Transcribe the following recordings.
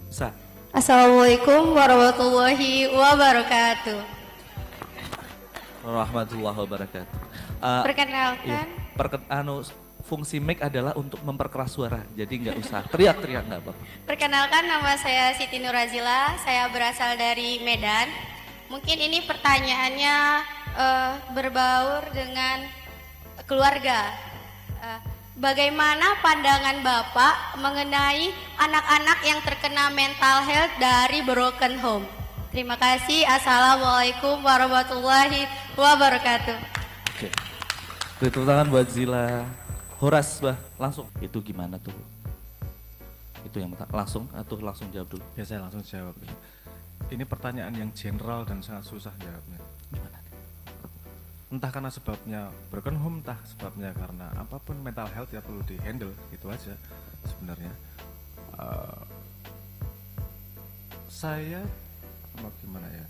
Sa. Assalamualaikum warahmatullahi wabarakatuh. Warahmatullahi wabarakatuh. Perkenalkan, Fungsi mic adalah untuk memperkeras suara, jadi nggak usah teriak-teriak, nggak apa-apa. perkenalkan nama saya Siti Nurazila, saya berasal dari Medan. Mungkin ini pertanyaannya berbaur dengan keluarga. Bagaimana pandangan Bapak mengenai anak-anak yang terkena mental health dari broken home? Terima kasih. Assalamualaikum warahmatullahi wabarakatuh. Oke. Beri tepuk tangan buat Zila. Horas, bah, langsung. Itu gimana tuh? Itu yang langsung atau langsung jawab dulu? Ya saya langsung jawab. Ini pertanyaan yang general dan sangat susah jawabnya. Gimana? Entah karena sebabnya broken home, entah sebabnya karena apapun, mental health ya perlu di handle, gitu aja sebenarnya. Saya mau gimana ya?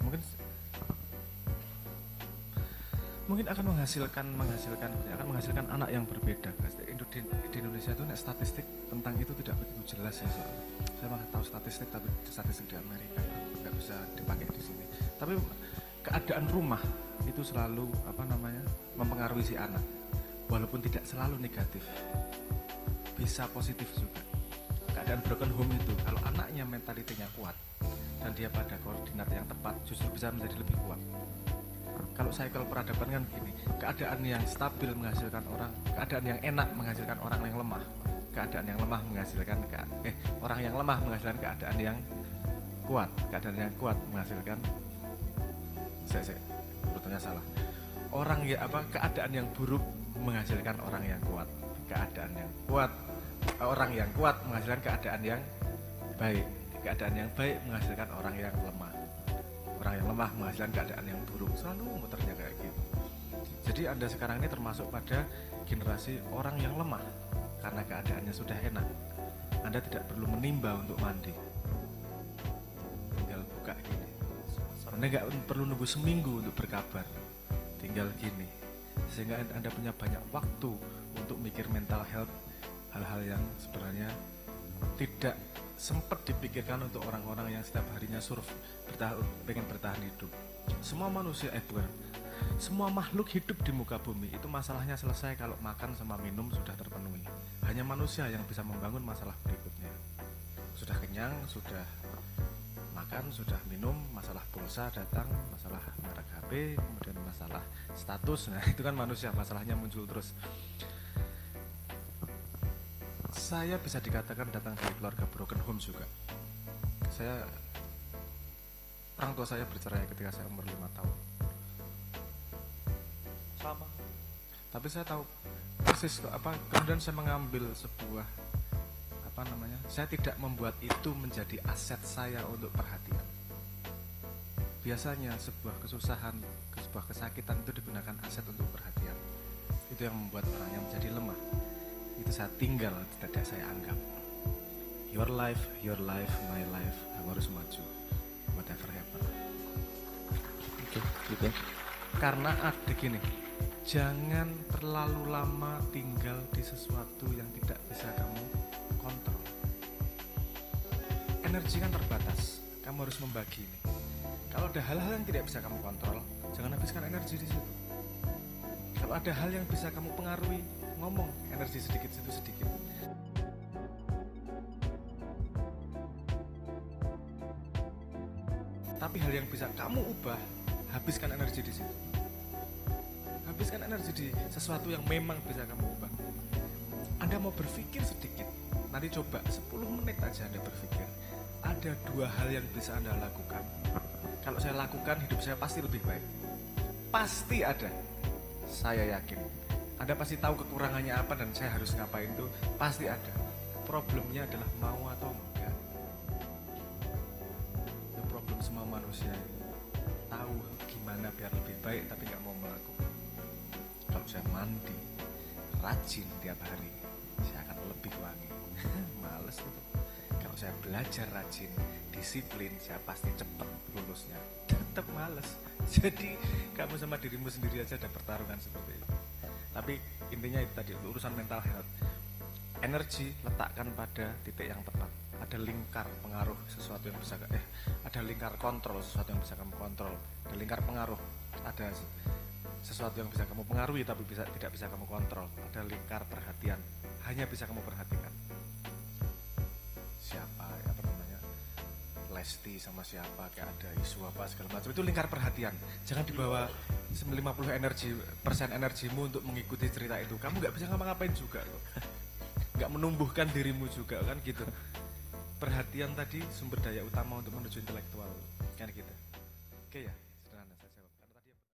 Mungkin akan menghasilkan anak yang berbeda. Di Indonesia itu statistik tentang itu tidak begitu jelas ya soalnya. Saya malah tahu statistik, tapi statistik di Amerika nggak bisa dipakai di sini. Tapi keadaan rumah itu selalu mempengaruhi si anak, walaupun tidak selalu negatif, bisa positif juga. Keadaan broken home itu kalau anaknya mentalitinya kuat dan dia pada koordinat yang tepat, justru bisa menjadi lebih kuat. Kalau cycle peradaban kan gini, keadaan yang stabil menghasilkan orang, keadaan yang enak menghasilkan orang yang lemah, keadaan yang lemah menghasilkan orang yang lemah menghasilkan keadaan yang kuat, keadaan yang kuat menghasilkan urutannya salah. Keadaan yang buruk menghasilkan orang yang kuat, orang yang kuat menghasilkan keadaan yang baik, keadaan yang baik menghasilkan orang yang lemah. Orang yang lemah menghasilkan keadaan yang buruk, selalu muternya kayak gitu. Jadi Anda sekarang ini termasuk pada generasi orang yang lemah karena keadaannya sudah enak. Anda tidak perlu menimba untuk mandi, tinggal buka gini. Anda nggak perlu nunggu seminggu untuk berkabar, tinggal gini. Sehingga Anda punya banyak waktu untuk mikir mental health, hal-hal yang sebenarnya tidak sempat dipikirkan untuk orang-orang yang setiap harinya pengen bertahan hidup. Semua makhluk hidup di muka bumi itu masalahnya selesai kalau makan sama minum sudah terpenuhi. Hanya manusia yang bisa membangun masalah berikutnya. Sudah kenyang, sudah makan, sudah minum, masalah pulsa datang, masalah merek HP, kemudian masalah status. Nah itu kan manusia, masalahnya muncul terus. Saya bisa dikatakan datang dari keluarga broken home juga. Orang tua saya bercerai ketika saya umur 5 tahun. Sama. Tapi saya tahu persis kemudian saya mengambil sebuah saya tidak membuat itu menjadi aset saya untuk perhatian. Biasanya sebuah kesusahan, sebuah kesakitan itu digunakan aset untuk perhatian. Itu yang membuat orangnya menjadi lemah. Itu saya tinggal, tidak saya anggap. Your life, my life. Aku harus maju, whatever happen. Oke, gitu. Karena ada gini, jangan terlalu lama tinggal di sesuatu yang tidak bisa kamu kontrol. Energi kan terbatas, kamu harus membagi ini. Kalau ada hal-hal yang tidak bisa kamu kontrol, jangan habiskan energi di situ. Kalau ada hal yang bisa kamu pengaruhi, ngomong, energi sedikit situ sedikit. Tapi hal yang bisa kamu ubah, habiskan energi di situ. Habiskan energi di sesuatu yang memang bisa kamu ubah. Anda mau berpikir sedikit, nanti coba 10 menit aja Anda berpikir. Ada 2 hal yang bisa Anda lakukan. Kalau saya lakukan, hidup saya pasti lebih baik. Pasti ada. Saya yakin. Anda pasti tahu kekurangannya apa dan saya harus ngapain itu pasti ada. Problemnya adalah mau atau enggak. Itu problem semua manusia. Tahu gimana biar lebih baik tapi nggak mau melakukan. Kalau saya mandi rajin tiap hari, saya akan lebih wangi. Males tuh. Kalau saya belajar rajin, disiplin, saya pasti cepat lulusnya. Tetap males. Jadi kamu sama dirimu sendiri aja ada pertarungan seperti itu. Tapi intinya itu tadi, urusan mental health. Energi letakkan pada titik yang tepat. ada lingkar pengaruh sesuatu yang bisa ada lingkar kontrol sesuatu yang bisa kamu kontrol, ada lingkar pengaruh, ada sesuatu yang bisa kamu pengaruhi tapi tidak bisa kamu kontrol, ada lingkar perhatian hanya bisa kamu perhatikan. Siapa apa namanya Lesti sama siapa, kayak ada isu apa segala macam, itu lingkar perhatian. Jangan dibawa 50% energimu untuk mengikuti cerita itu. Kamu nggak bisa ngapa-ngapain juga kok. Nggak menumbuhkan dirimu juga kan gitu. Perhatian tadi sumber daya utama untuk menuju intelektual kan gitu. Oke ya.